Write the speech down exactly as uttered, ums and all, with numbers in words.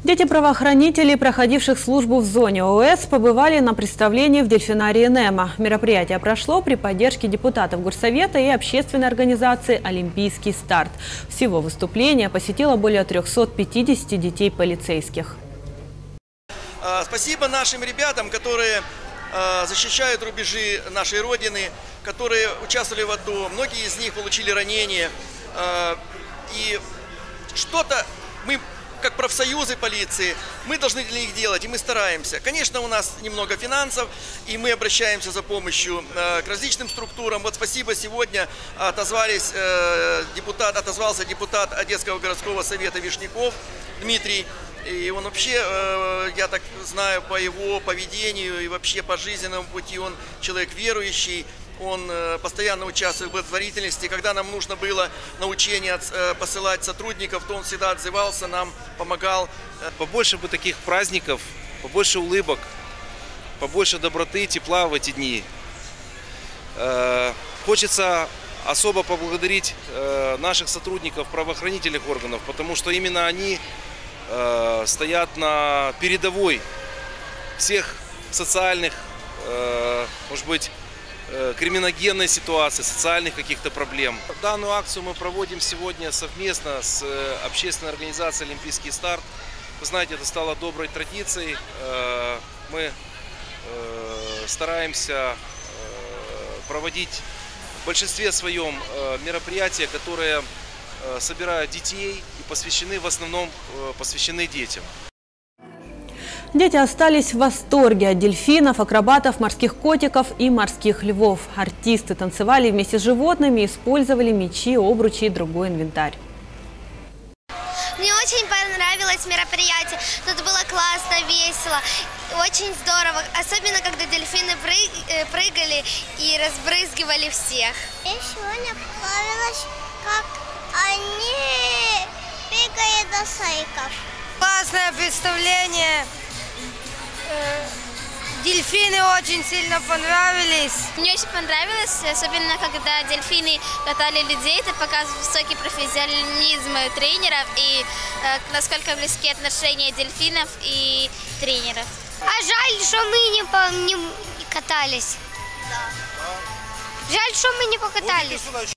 Дети правоохранителей, проходивших службу в зоне ОС, побывали на представлении в дельфинарии НЕМА. Мероприятие прошло при поддержке депутатов Горсовета и общественной организации «Олимпийский старт». Всего выступление посетило более трёхсот пятидесяти детей полицейских. Спасибо нашим ребятам, которые защищают рубежи нашей Родины, которые участвовали в АТО. Многие из них получили ранения. И что-то мы, как профсоюзы полиции, мы должны для них делать, и мы стараемся. Конечно, у нас немного финансов, и мы обращаемся за помощью к различным структурам. Вот спасибо, сегодня отозвались, депутат, отозвался депутат Одесского городского совета Вишняков Дмитрий. И он вообще, я так знаю, по его поведению и вообще по жизненному пути, он человек верующий. Он постоянно участвует в благотворительности. Когда нам нужно было на учения посылать сотрудников, то он всегда отзывался, нам помогал. Побольше бы таких праздников, побольше улыбок, побольше доброты и тепла в эти дни. Хочется особо поблагодарить наших сотрудников правоохранительных органов, потому что именно они стоят на передовой всех социальных, может быть, криминогенной ситуации, социальных каких-то проблем. Данную акцию мы проводим сегодня совместно с общественной организацией «Олимпийский старт». Вы знаете, это стало доброй традицией. Мы стараемся проводить в большинстве своем мероприятия, которые собирают детей и посвящены, в основном посвящены детям. Дети остались в восторге от дельфинов, акробатов, морских котиков и морских львов. Артисты танцевали вместе с животными, использовали мечи, обручи и другой инвентарь. Мне очень понравилось мероприятие. Тут было классно, весело, очень здорово. Особенно, когда дельфины прыгали и разбрызгивали всех. Мне сегодня понравилось, как они бегают до сайков. Классное представление. Дельфины очень сильно понравились. Мне очень понравилось, особенно когда дельфины катали людей. Это показывает высокий профессионализм тренеров и э, насколько близки отношения дельфинов и тренеров. А жаль, что мы не, по, не катались. Да. Жаль, что мы не покатались. Будете сюда